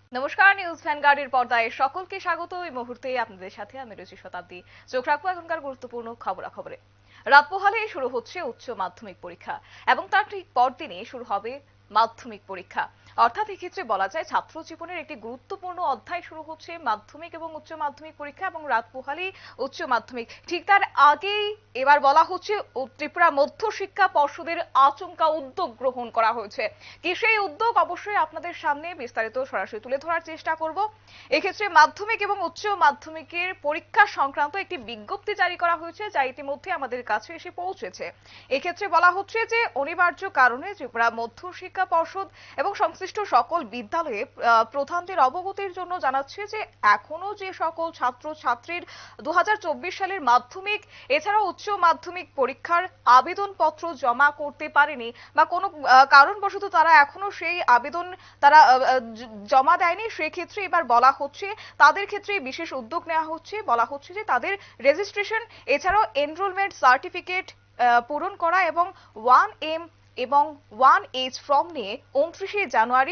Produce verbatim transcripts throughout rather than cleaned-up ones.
নমস্কার, নিউজ ভ্যানগার্ডের পর্দায় সকলকে স্বাগত। এই মুহূর্তে আপনাদের সাথে আমি রুচি শতাব্দী। চোখ রাখবো এখনকার গুরুত্বপূর্ণ খবরাখবরে। রাত পোহালেই শুরু হচ্ছে উচ্চ মাধ্যমিক পরীক্ষা এবং তার ঠিক পরদিনই শুরু হবে মাধ্যমিক পরীক্ষা। অর্থাৎ এক্ষেত্রে বলা যায় ছাত্র জীবনের একটি গুরুত্বপূর্ণ অধ্যায় শুরু হচ্ছে মাধ্যমিক এবং উচ্চ মাধ্যমিক পরীক্ষা এবং রাত পোহালেই উচ্চ মাধ্যমিক। ঠিক তার আগেই এবার বলা হচ্ছে ত্রিপুরা মধ্য শিক্ষা পর্ষদের আচমকা উদ্যোগ গ্রহণ করা হয়েছে। কি সেই উদ্যোগ অবশ্যই আপনাদের সামনে বিস্তারিত সরাসরি তুলে ধরার চেষ্টা করব। এক্ষেত্রে মাধ্যমিক এবং উচ্চ মাধ্যমিকের পরীক্ষা সংক্রান্ত একটি বিজ্ঞপ্তি জারি করা হয়েছে, যা ইতিমধ্যে আমাদের কাছে এসে পৌঁছেছে। এক্ষেত্রে বলা হচ্ছে যে অনিবার্য কারণে ত্রিপুরা মধ্য শিক্ষা পর্ষদ এবং সংশ্লিষ্ট সকল বিদ্যালয়ে প্রধানদের অবগতির জন্য জানাচ্ছে যে এখনো যে সকল ছাত্র ছাত্রীর দু হাজার চব্বিশ সালের মাধ্যমিক এছাড়াও উচ্চ মাধ্যমিক পরীক্ষার আবেদনপত্র জমা করতে পারেনি বা কোনো কারণবশত তারা এখনো সেই আবেদন তারা জমা দেয়নি, সেক্ষেত্রে এবার বলা হচ্ছে তাদের ক্ষেত্রে বিশেষ উদ্যোগ নেওয়া হচ্ছে। বলা হচ্ছে যে তাদের রেজিস্ট্রেশন এছাড়াও এনরোলমেন্ট সার্টিফিকেট পূরণ করা এবং ওয়ান এম এবং ওয়ান এইচ ফর্ম নিয়ে উনত্রিশে জানুয়ারি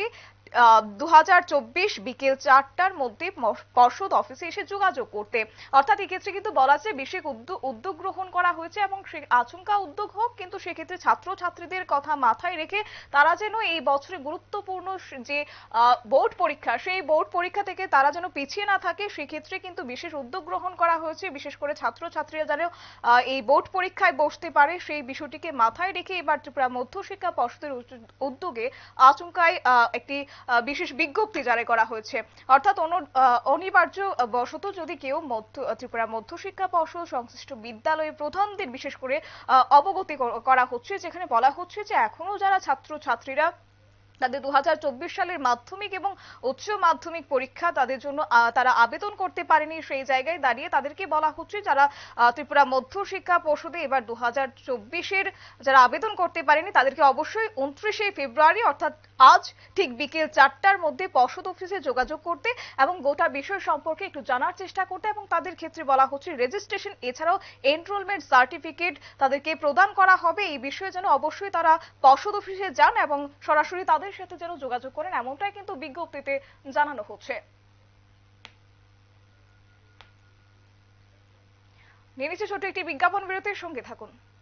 দু হাজার চব্বিশ বিকেল চারটার মধ্যে পর্ষদ অফিসে এসে যোগাযোগ করতে। অর্থাৎ এক্ষেত্রে কিন্তু বলা আছে বিশেষ উদ্যোগ গ্রহণ করা হয়েছে এবং আচমকা উদ্যোগ হোক, কিন্তু সেক্ষেত্রে ছাত্র ছাত্রীদের কথা মাথায় রেখে তারা যেন এই বছরে গুরুত্বপূর্ণ যে বোর্ড পরীক্ষা সেই বোর্ড পরীক্ষা থেকে তারা যেন পিছিয়ে না থাকে, সেক্ষেত্রে কিন্তু বিশেষ উদ্যোগ গ্রহণ করা হয়েছে। বিশেষ করে ছাত্র ছাত্রীরা যেন এই বোর্ড পরীক্ষায় বসতে পারে সেই বিষয়টিকে মাথায় রেখে এবার ত্রিপুরা মধ্য শিক্ষা পর্ষদের উদ্যোগে আচমকায় একটি বিশেষ বিজ্ঞপ্তি জারি করা হয়েছে। অর্থাৎ অনিবার্য বশত যদি কেউ মধ্য ত্রিপুরা মধ্য শিক্ষা পর্ষদ সংশ্লিষ্ট বিদ্যালয়ের প্রধানদের বিশেষ করে অবগতি করা হচ্ছে, যেখানে বলা হচ্ছে যে এখনো যারা ছাত্র ছাত্রীরা তাদের দু হাজার চব্বিশ সালের মাধ্যমিক এবং উচ্চ মাধ্যমিক পরীক্ষা তাদের জন্য তারা আবেদন করতে পারেনি, সেই জায়গায় দাঁড়িয়ে তাদেরকে বলা হচ্ছে যারা ত্রিপুরা মধ্য শিক্ষা পর্ষদে এবার দু হাজার চব্বিশের যারা আবেদন করতে পারেনি তাদেরকে অবশ্যই উনত্রিশে ফেব্রুয়ারি অর্থাৎ আজ ঠিক বিকেল চারটার মধ্যে পর্ষদ অফিসে যোগাযোগ করতে এবং গোটা বিষয় সম্পর্কে একটু জানার চেষ্টা করতে এবং তাদের ক্ষেত্রে বলা হচ্ছে রেজিস্ট্রেশন এছাড়াও এনরোলমেন্ট সার্টিফিকেট তাদেরকে প্রদান করা হবে। এই বিষয়ে যেন অবশ্যই তারা পর্ষদ অফিসে যান এবং সরাসরি তাদের সাথে যেন যোগাযোগ করেন, এমনটাই কিন্তু বিজ্ঞপ্তিতে জানানো হচ্ছে। নিয়ে নিচ্ছে ছোট্ট একটি বিজ্ঞাপন বিরতির, সঙ্গে থাকুন।